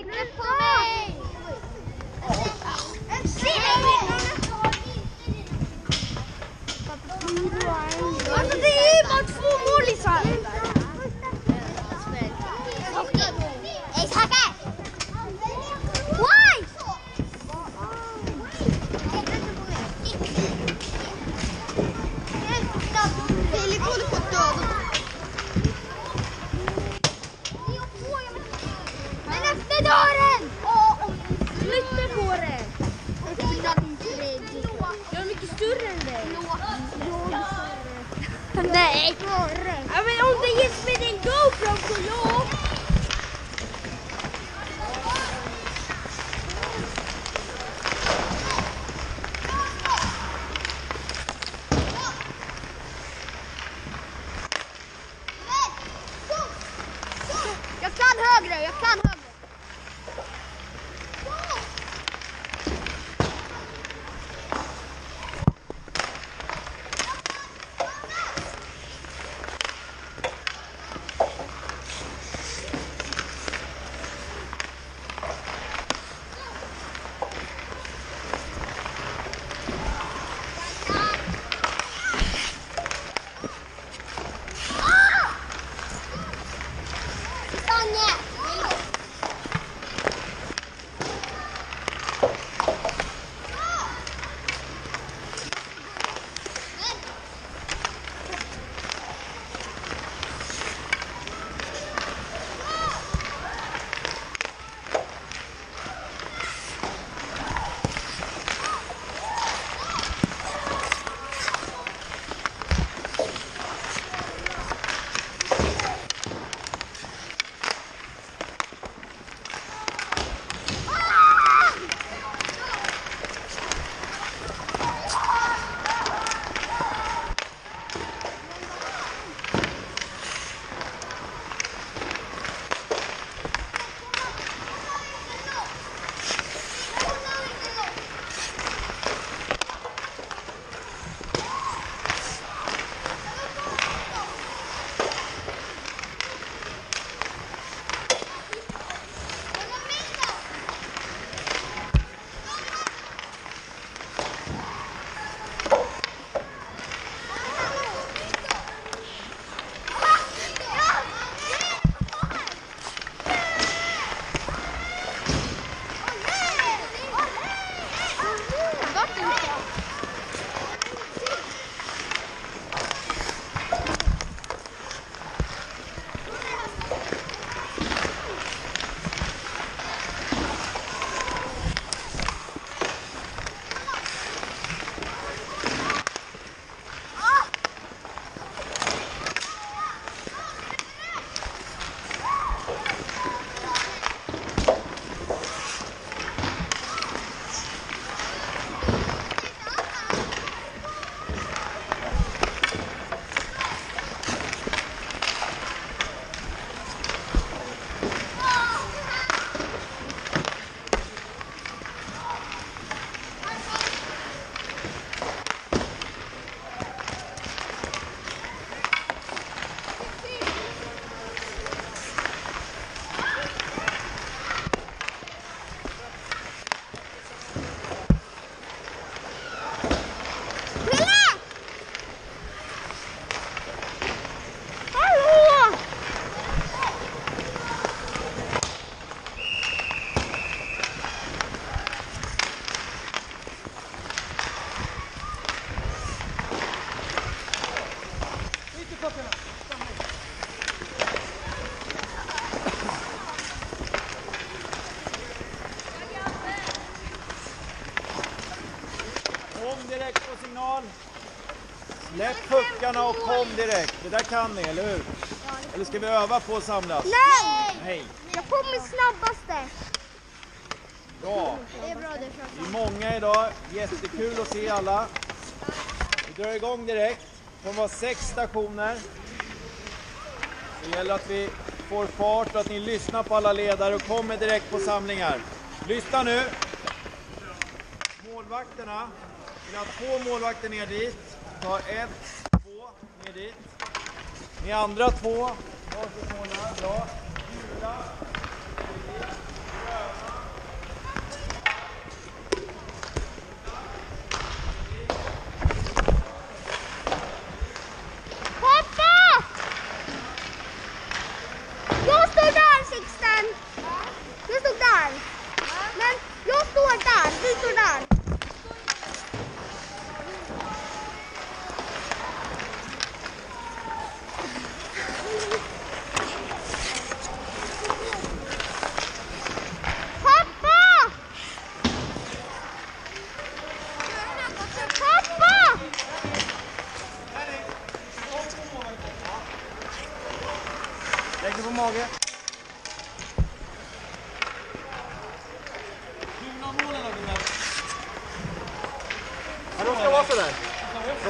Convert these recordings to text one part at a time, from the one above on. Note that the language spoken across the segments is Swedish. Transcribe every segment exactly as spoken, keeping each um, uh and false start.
på mig! Alltså det är ju bara två målisar! Why? Filip håller på att döda. Men efter dörren! Flytta på det! Jag är mycket större än dig. Nej! Ja, men om det ges med en GoPro så ja! Jag kan högre, jag kan högre. Kom direkt på signal. Släpp puckarna och kom direkt. Det där kan ni, eller hur? Eller ska vi öva på att samlas? Nej! Nej. Jag kommer snabbaste. Bra. Det är bra det. Vi är många idag. Jättekul att se alla. Vi drar igång direkt. Det kommer vara sex stationer. Det gäller att vi får fart och att ni lyssnar på alla ledare och kommer direkt på samlingar. Lyssna nu. Målvakterna. Vi har två målvakter ner dit. Ta ett, två, ner dit. Ni andra två. Varsitt målvakt. Bra. Gula. Ner dit.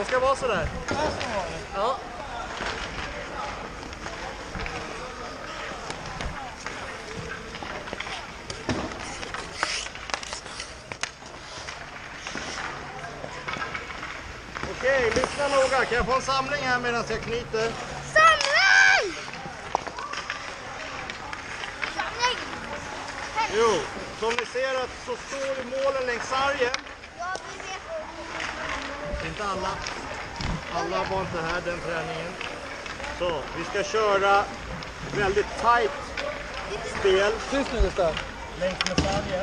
ska vara sådär. Ja. Okej, lyssna noga. Kan jag få en samling här medan jag knyter? Samling! Samling! Jo, som ni ser att så står målen längs sargen. Ja, vi vet. Inte alla. Alla var inte här den träningen. Så, vi ska köra väldigt tight spel. Tyst nu Gustav. Längs med sargen.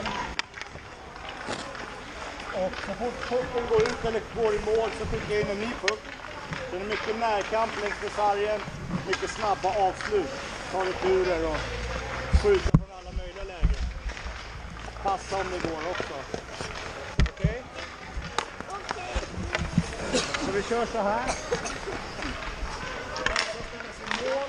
Och så fort pucken går ut eller går i mål så skickar jag in en ny puck. Så det är mycket närkamp längs med sargen. Mycket snabba avslut. Ta returer och skjuta från alla möjliga lägen. Passa om det går också. Okej? Okej. Så vi kör så här. Mål.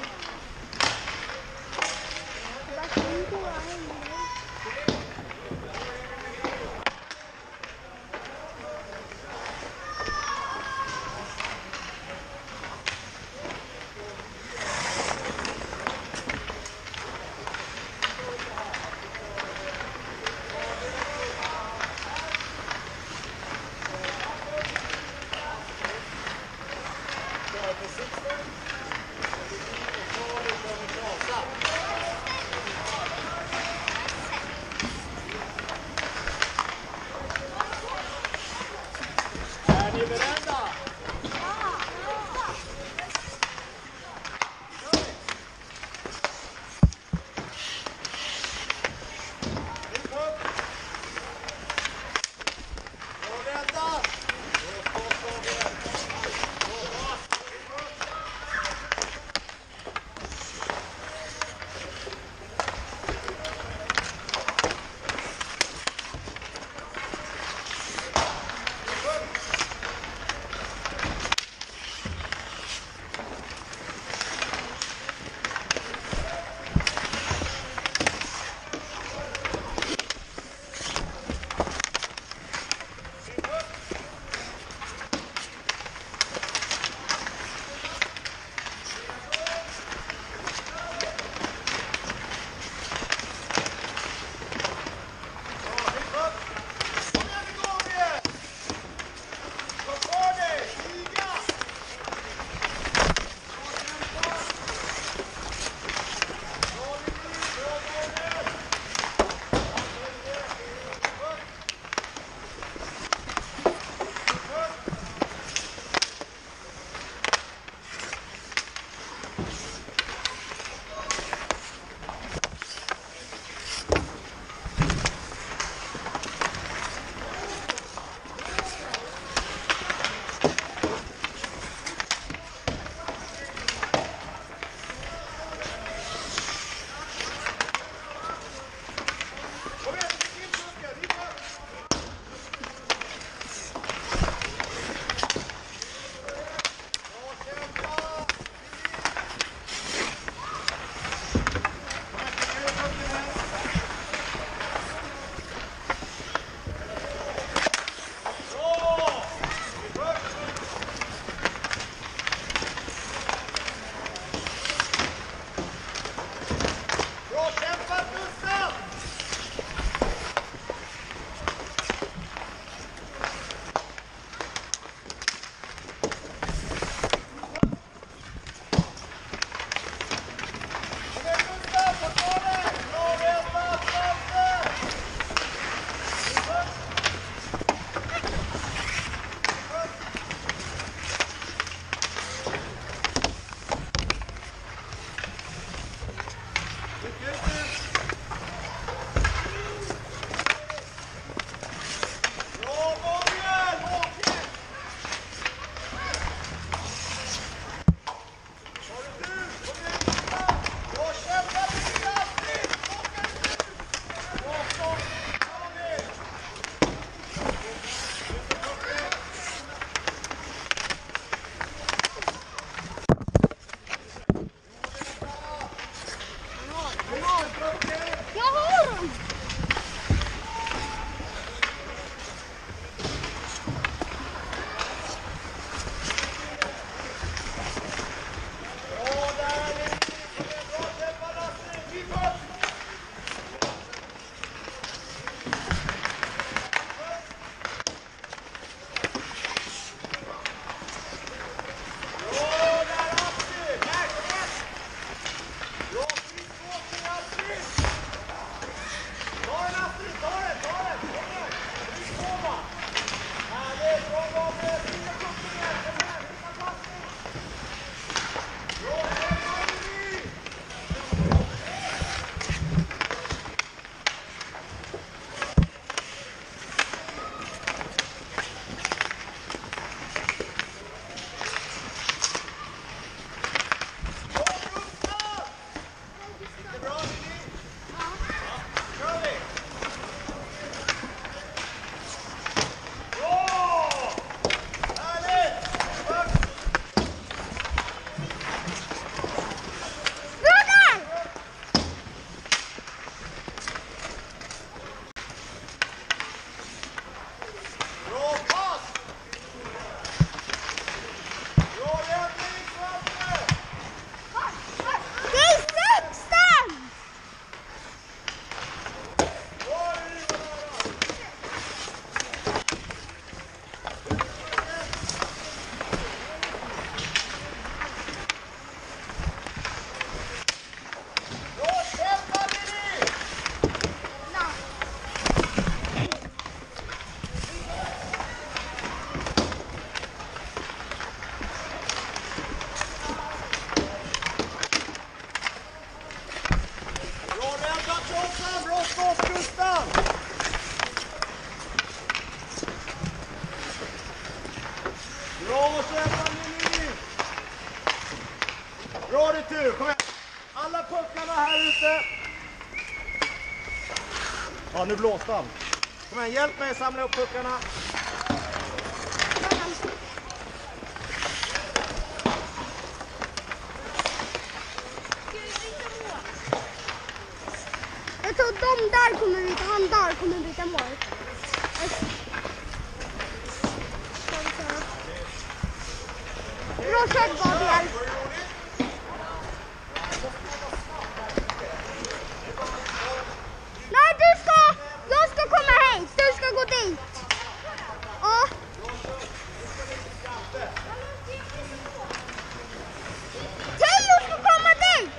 Ja, nu blåste han. Kom igen, hjälp mig att samla upp puckarna. Jag tror de där kommer byta, han där kommer byta mål. Bra kört, Gabriel. Nej, du ska, jag ska komma hit. Du ska gå dit. Ja. Theo ska komma dit.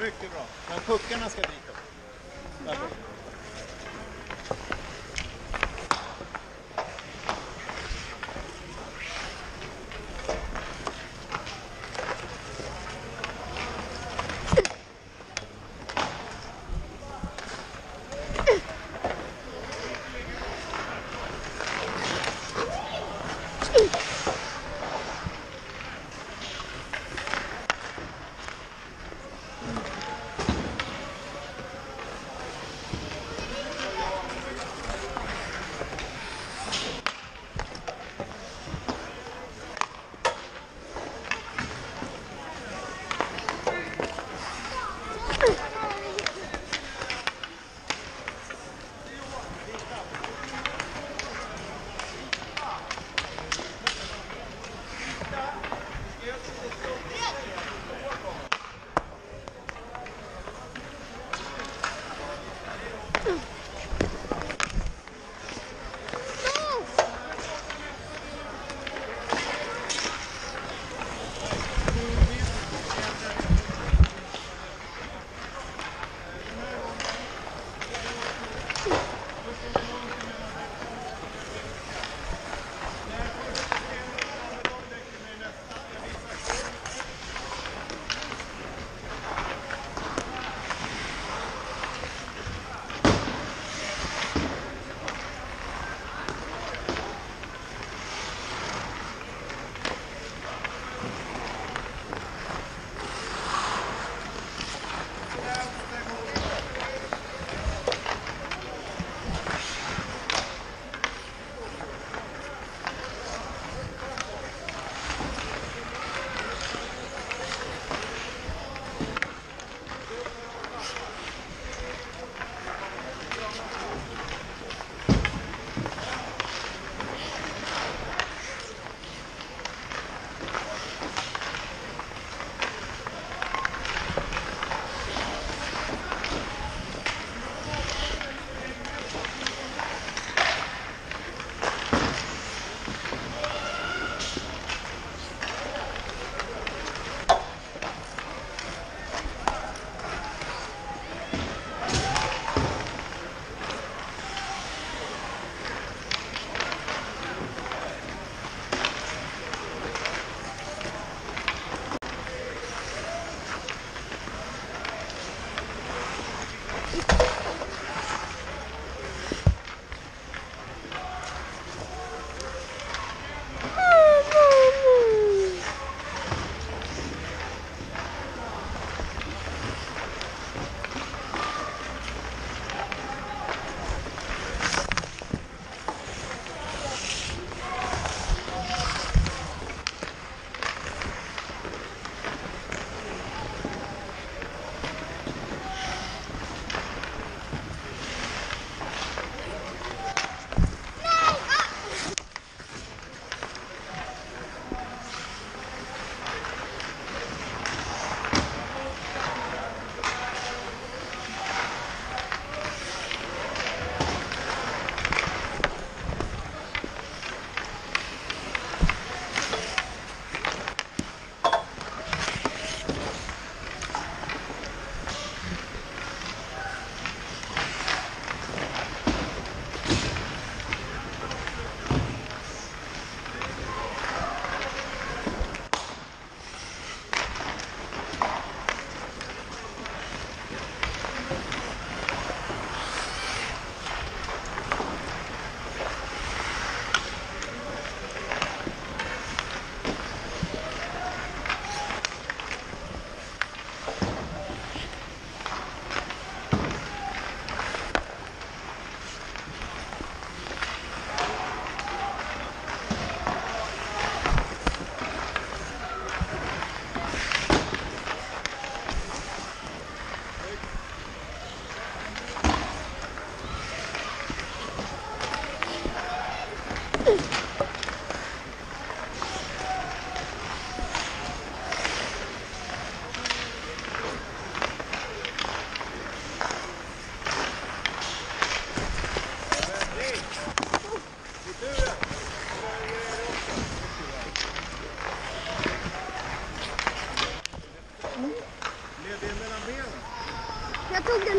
Mycket bra. Men puckarna ska dit upp. Där.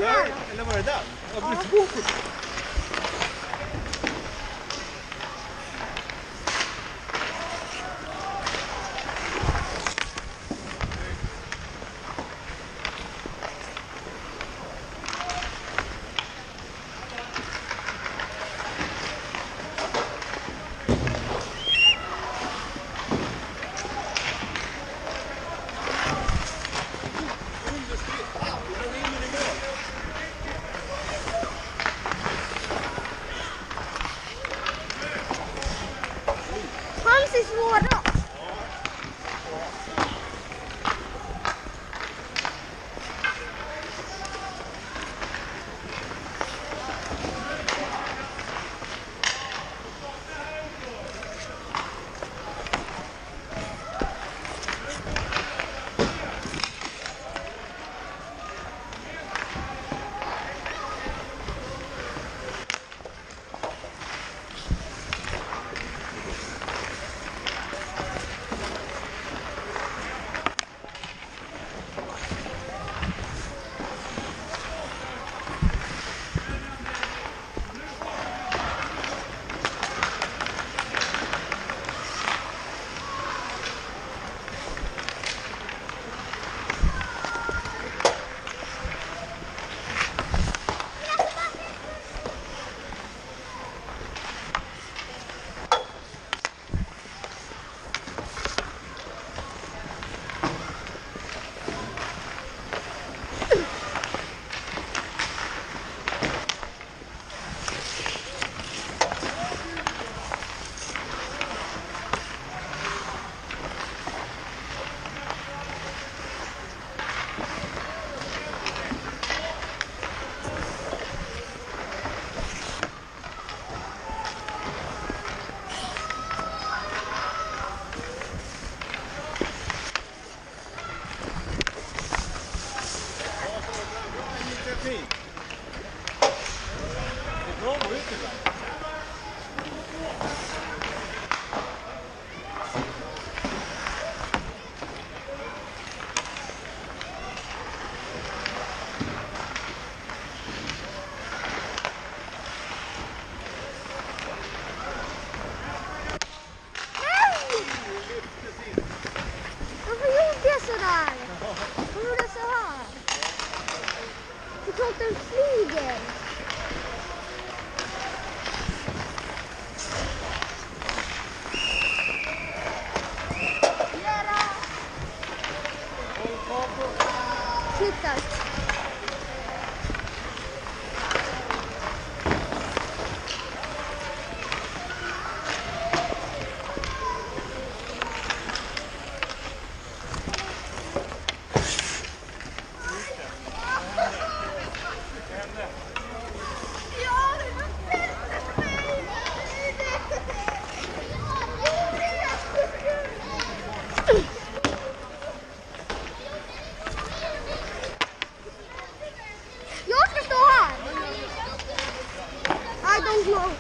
här då? Eller var det den? Ja. Hans är svåra. Fint. Det är bra att gå ut ibland. Varför gjorde jag sådär? Varför gjorde jag så här? Jag tror att den flyger. Flyttar. Jag ska stå här. I don't know.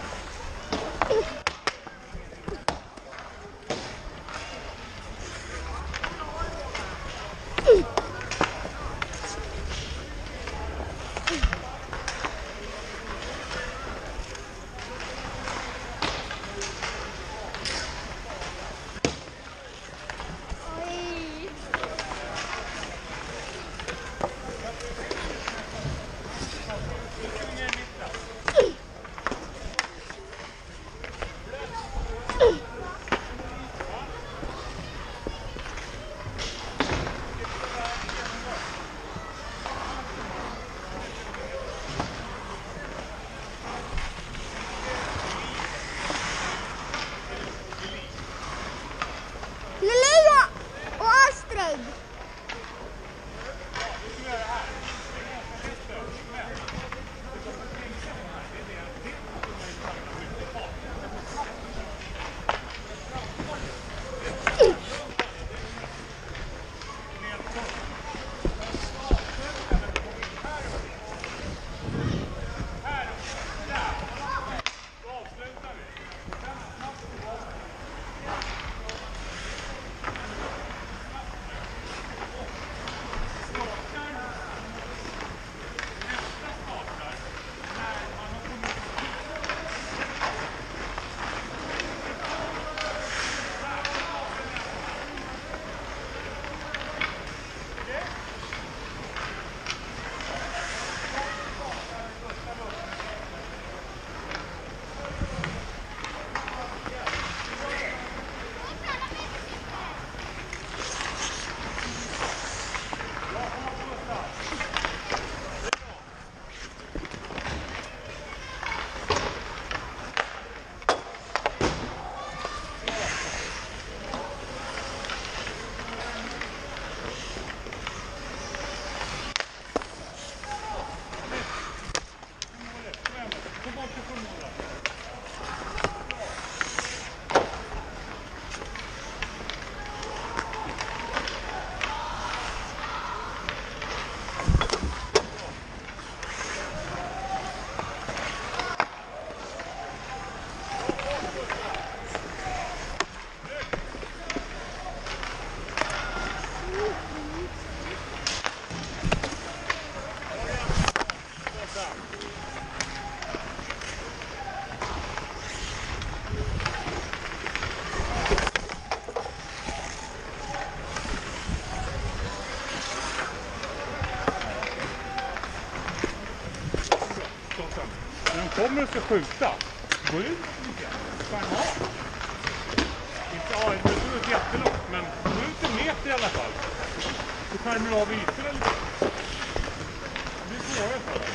kommer du ska skjuta, gå ut lite. Fan ha. Inte ja, det är inte jättelångt, men gå ut en meter i alla fall. Så skärmar du av ytorna lite. Det är svårare för dig.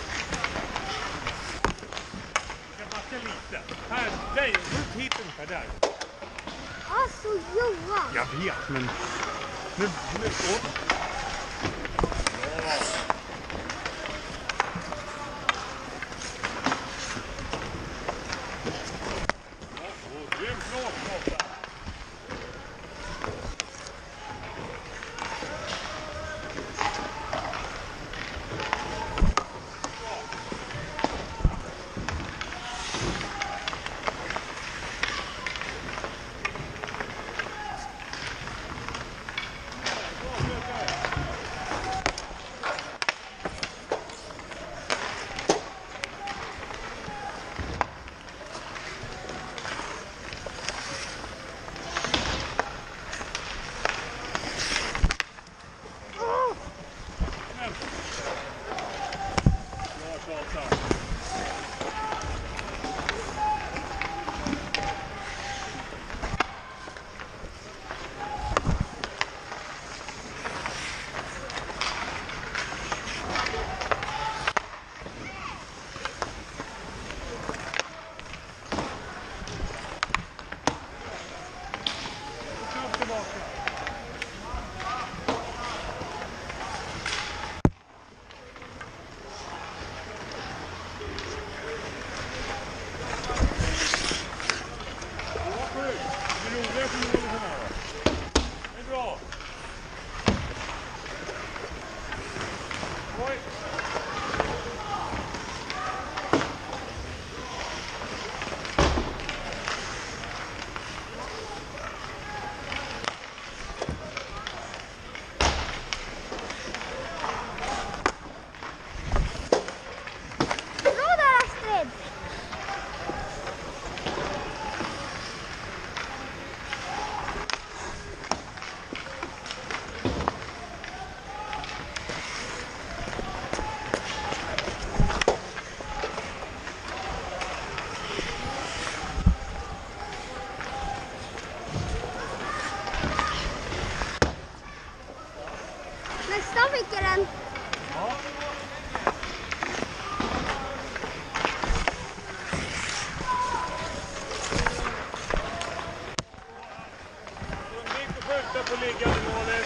Du kan backa lite. Här, nej, ut hit ungefär där. Alltså Johan. Jag vet, men nu, nu, åt. Bra. Nästan fick jag den. Ja. Undvik att skjuta på liggande målet.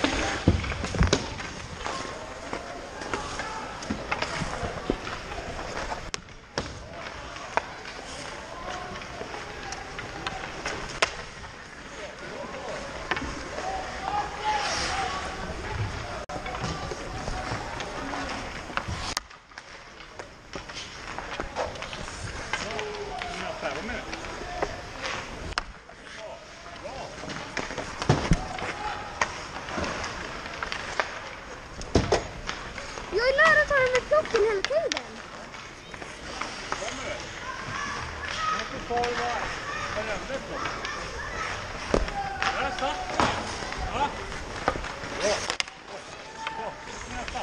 Jag är nära att ta den med plocken hela tiden. Kommer det? Jag måste ta det var varenda plock. Där satt den. Ja. Bra. Bra. Nästa.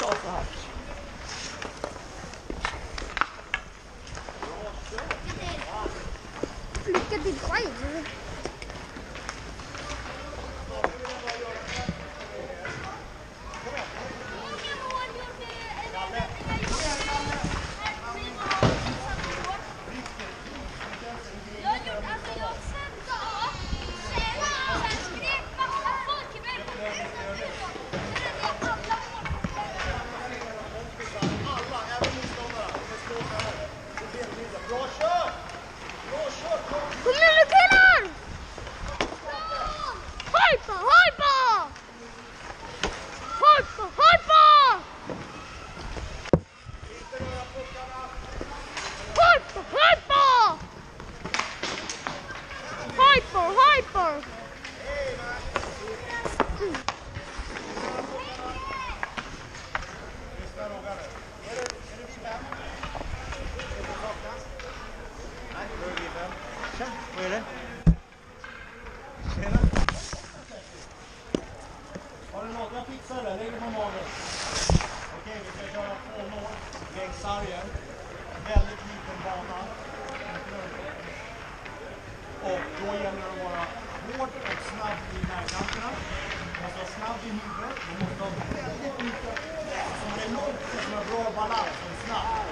ta så här. Lycka till själv. Kom igen nu killar! Hojpa, hojpa! Hojpa, hojpa! Hojpa, hojpa! Hojpa, hojpa! Tja, vad är det? Tjena. Har du något jag fixar det? Lägg på magen. Okej, vi ska köra två mål längs sargen. Väldigt liten bana. Och då gäller det att vara hård och snabb i närkanterna. Alltså snabb i huvudet. Du måste ha väldigt mycket som är långt och som har bra balans och snabb.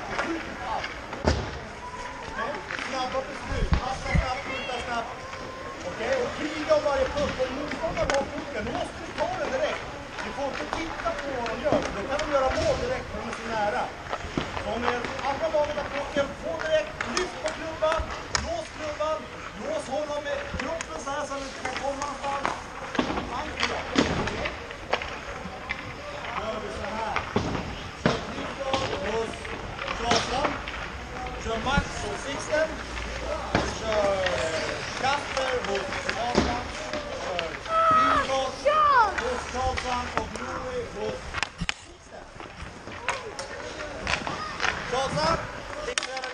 Okej, snabba beslut. Passa snabbt, skjuta snabbt. Okej, och kriga om varje puck. Om motståndaren har pucken, då måste du ta den direkt. Du får inte titta på vad de gör. Då kan de göra mål direkt när de är så nära. Så om er andra laget har pucken, få direkt, lyft på klubban, lås klubban, lås honom med kroppen så här så att han inte kan komma någonstans. Han får. Gör vi så här. Kör Niklas hos Klasan. Kör Max hos Sixten. Kör Kasper hos Klasan. Kör Fyrboss hos Klasan och Louie hos Sixten. Klasan, fick du göra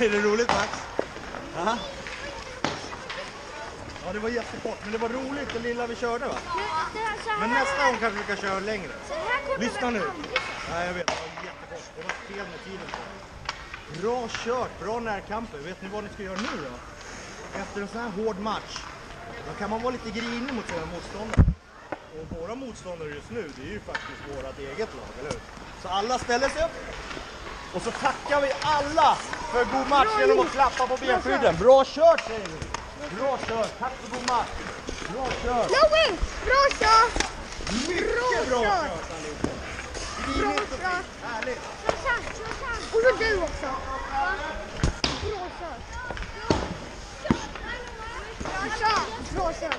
Är det roligt, Max? Aha. Ja, det var jättekort, men det var roligt det lilla vi körde, va? Men, det här, så här, Men nästa gång kanske vi kan köra längre. så här kommer Lyssna väl nu. aldrig så. Nej, jag vet, det var jättekort. Det var fel med tiden. Bra kört, bra närkamper. Vet ni vad ni ska göra nu då? Efter en sån här hård match, då kan man vara lite grinig mot sina motståndare. Och våra motståndare just nu, det är ju faktiskt vårat eget lag, eller hur? Så alla ställer sig upp. Och så tackar vi alla för god match genom att klappa på benskydden. Bra kört, säger vi. Bra kört, tack för god match. Bra kört. Chloe, bra kört! Mycket bra kört. kört allihopa. Bra Grinigt och kört! fint. Härligt. Och så du också. Bra kört. Bra kört. Bra kört.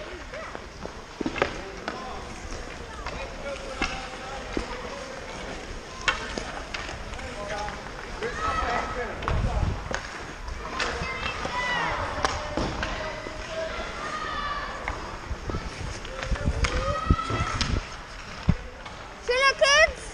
Tjena kids!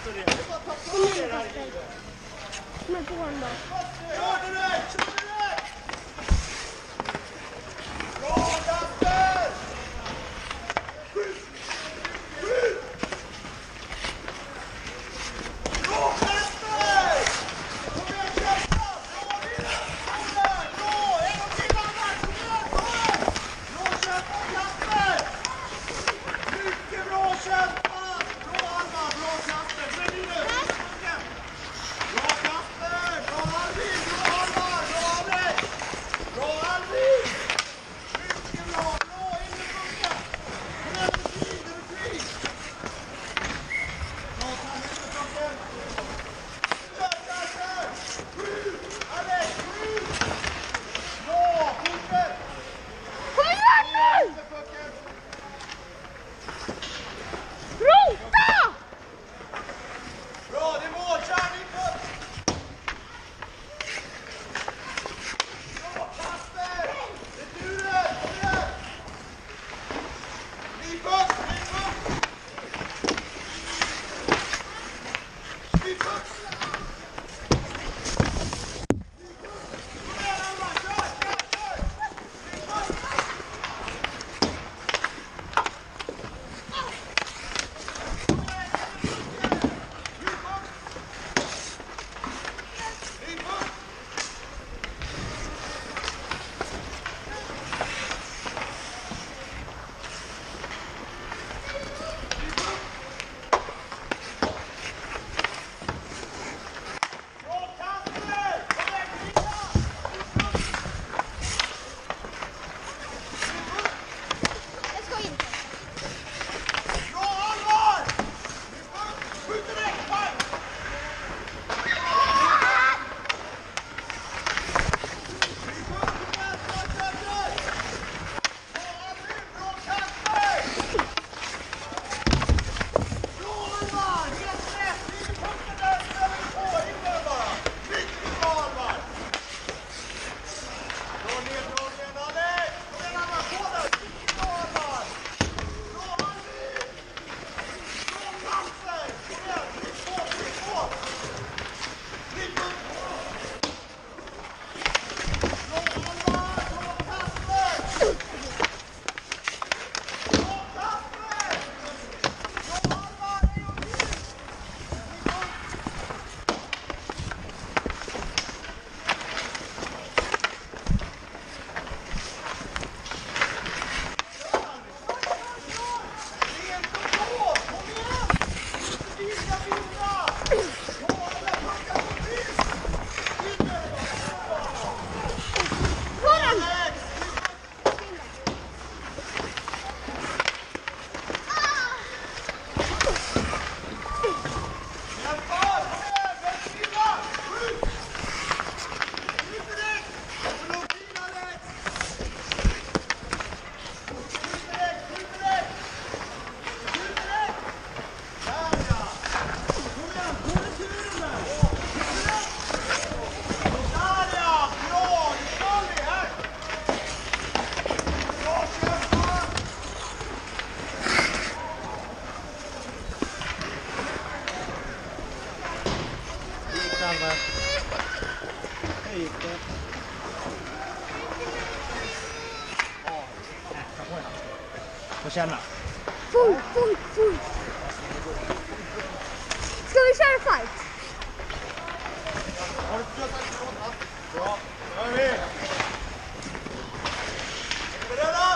efter det. Det är bara att ta för er här i livet. Men på honom då. Kör direkt! Kör direkt! Bra, Kasper! Skjut! Skjut! Bra, Kasper! Kom igen, Kasper! Bra, Lina! Bra! En gång till, Anna! Kom igen, kom igen! Bra kämpa, Kasper! Mycket bra kämpa! Bra, Alma! Bra, Kasper! Men Linus! Bra, Kasper! Bra, Alvin! Bra, Alma! Bra, Alex! Bra, Alvin! Mycket bra! Bra, in i pucken! Kom igen, över tid! Över tid! Bra, Kalle, in i pucken! Kör, Kasper! Skjut! Alex, skjut! Bra, fortsätt! Kom igen nu! In i pucken! Rota! Bra, det är mål! Kör, Niklas! Bra, Kasper! Returen! Kom igen! Nypuck! Nypuck! Nypuck! Kom igen, Alma! Kör, kör, kör! Nypuck! Jag ska inte. Bra, Alvar! Skjut direkt, pang! Hur gick det? Få känna. Full, full, full. Ska vi köra fight? Har du försökt att låta? Bra, gör vi! Beredda!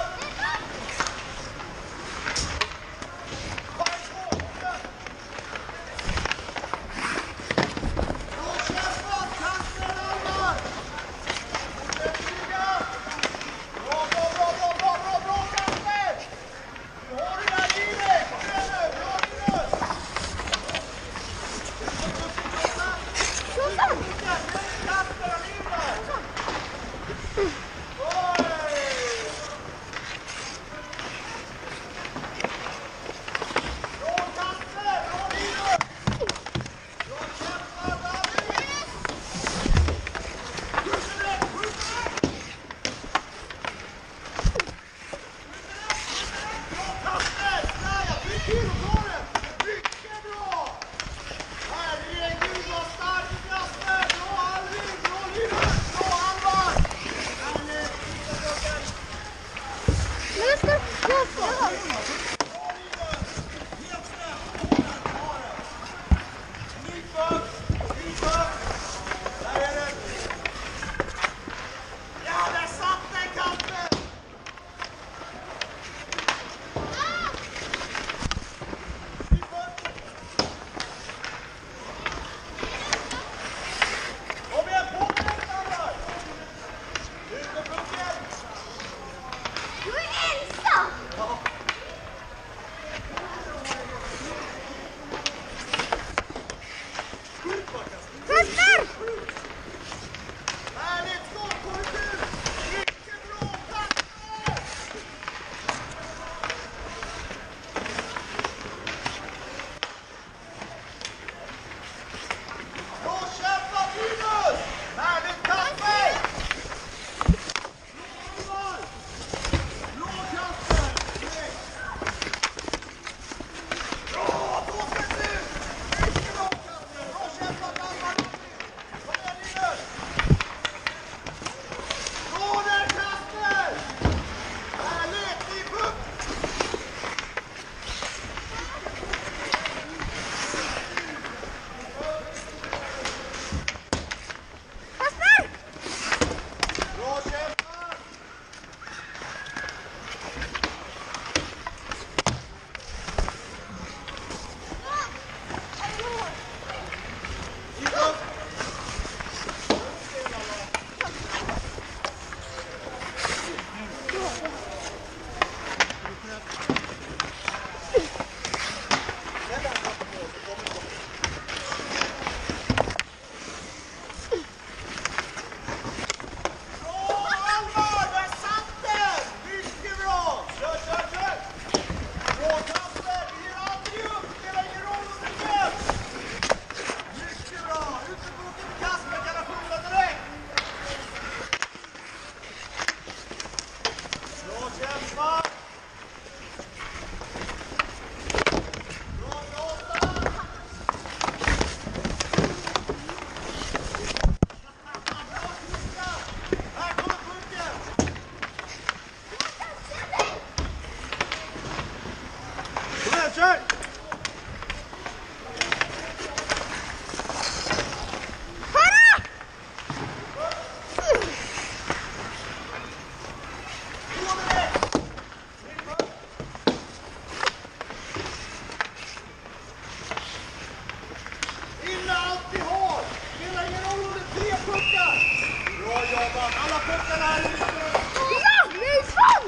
jobbat. Alla puckarna här i mitten. Ja, Nilsson!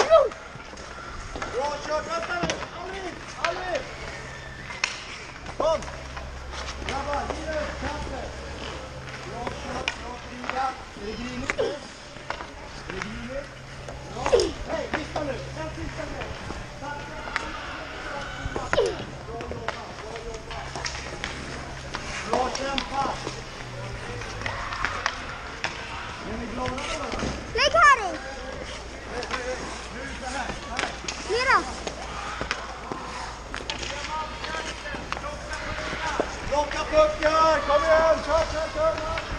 Bra kört, vänta nu. Alvin, Alvin. Kom. Grabbar, ge ut kaffet. Bra kört, bra Frida. Är det grinigt nu? Är det grinigt? Bra. Hej, lyssna nu. En sista nu. Tack. Bra jobbat, bra jobbat. Bra kämpat. Är ni glada då? Lägg här i. Mera. Plocka puckar, kom igen, kör, kör, kör.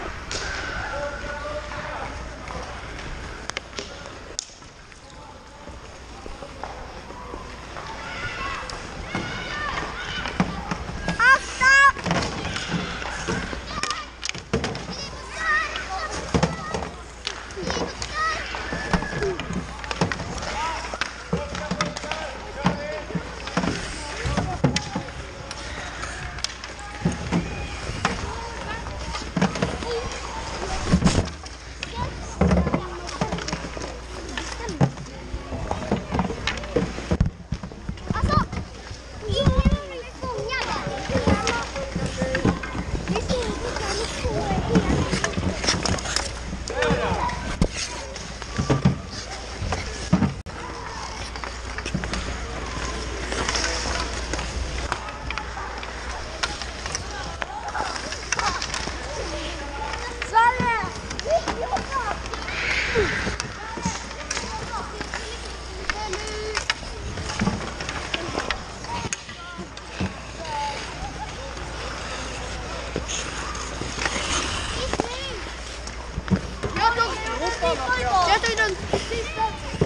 Jag tog den sista.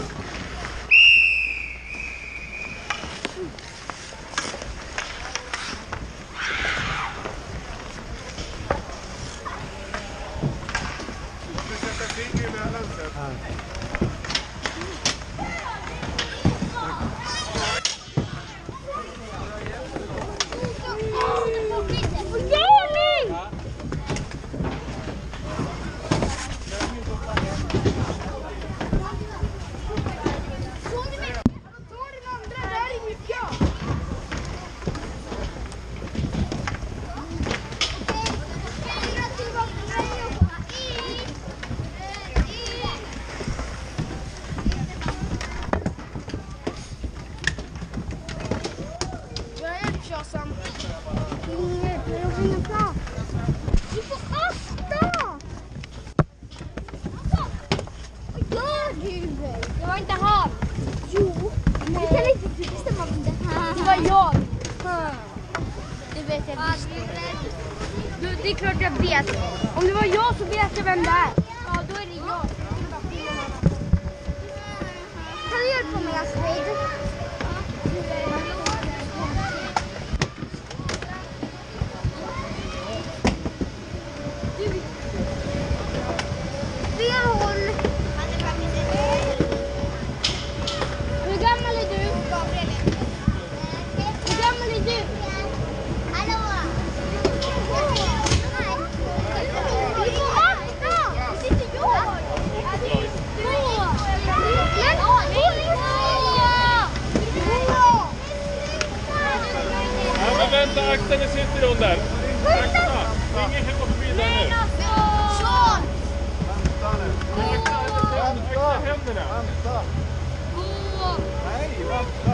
Du sätter finger emellan sen. Du får asta! Vad gör du? Det var inte han. Jo. Nej. Det kan inte du bestämma om det här. Det var jag. Det vet jag visst. Du, det är klart jag vet. Om det var jag så vet jag vem det är. Ja, då är det jag. Kan du hjälpa mig, Astrid? Hur gammal är du? Hur gammal är du? Hallå! Du får akta! Det sitter jag! Två! Men hon är två! Ja, men vänta, akta, nu sitter hon där. Akta! Ingen hem och förbi där nu. Sean! Akta händerna. Vänta. Två! Nej, vänta.